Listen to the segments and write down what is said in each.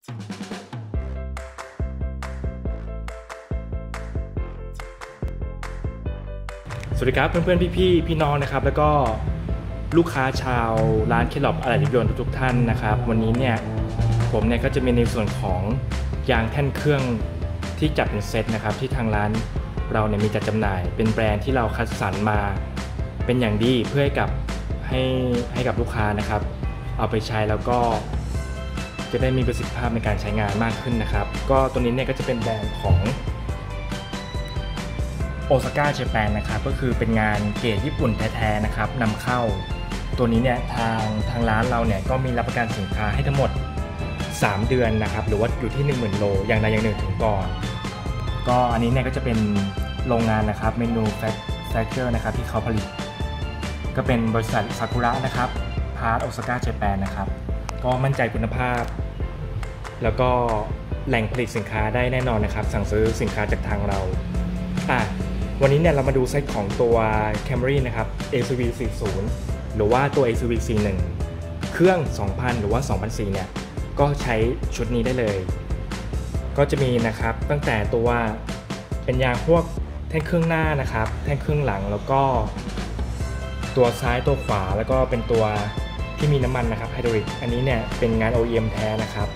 สวัสดีครับเพื่อนๆพี่น้องนะครับแล้วก็ลูกค้าชาวร้านเคล็อบอะไหล่รถยนต์ทุกท่านนะครับวันนี้เนี่ยผมเนี่ยก็จะมีในส่วนของยางแท่นเครื่องที่จัดเป็นเซตนะครับที่ทางร้านเราเนี่ยมีจัดจำหน่ายเป็นแบรนด์ที่เราคัดสรรมาเป็นอย่างดีเพื่อให้กับลูกค้านะครับเอาไปใช้แล้วก็จะได้มีประสิทธิภาพในการใช้งานมากขึ้นนะครับก็ตัวนี้เนี่ยก็จะเป็นแบรนด์ของโอซาก้าเจแปนนะครับก็คือเป็นงานเกรดญี่ปุ่นแท้ๆนะครับนำเข้าตัวนี้เนี่ยทางร้านเราเนี่ยก็มีรับประกันสินค้าให้ทั้งหมด3 เดือนนะครับหรือว่าอยู่ที่ 10,000 โลอย่างใดอย่างหนึ่งถึงก่อนก็อันนี้เนี่ยก็จะเป็นโรงงานนะครับเมนูแฟคเจอร์นะครับที่เขาผลิตก็เป็นบริษัทซากุระนะครับพาร์ทโอซาก้าเจแปนนะครับก็มั่นใจคุณภาพแล้วก็แหล่งผลิตสินค้าได้แน่นอนนะครับสั่งซื้อสินค้าจากทางเราวันนี้เนี่ยเรามาดูเซตของตัว Camry นะครับ ACV 40หรือว่าตัว ACV 41เครื่อง 2,000 หรือว่า 2,400 เนี่ยก็ใช้ชุดนี้ได้เลยก็จะมีนะครับตั้งแต่ตัวเป็นยางพวกแท่นเครื่องหน้านะครับแท่นเครื่องหลังแล้วก็ตัวซ้ายตัวขวาแล้วก็เป็นตัวที่มีน้ำมันนะครับไฮดรอลิกอันนี้เนี่ยเป็นงาน OEM แท้นะครับ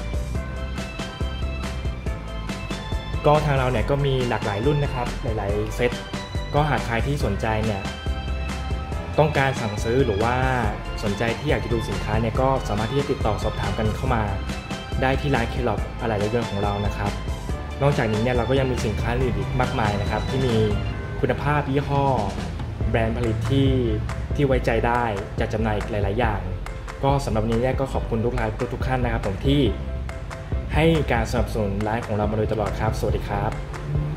ก็ทางเราเนี่ยก็มีหลากหลายรุ่นนะครับหลายๆเซตก็หากใครที่สนใจเนี่ยต้องการสั่งซื้อหรือว่าสนใจที่อยากจะดูสินค้าเนี่ยก็สามารถที่จะติดต่อสอบถามกันเข้ามาได้ที่ร้านเคล็อบอะไหล่รถยนต์ของเรานะครับนอกจากนี้เนี่ยเราก็ยังมีสินค้าอื่นอีกมากมายนะครับที่มีคุณภาพยี่ห้อแบรนด์ผลิตที่ไว้ใจได้จัดจำหน่ายหลายๆอย่างก็สำหรับวันนี้เนี่ยก็ขอบคุณทุกท่านนะครับผมที่ให้การสนับสนุนร้านของเรามาโดยตลอดครับสวัสดีครับ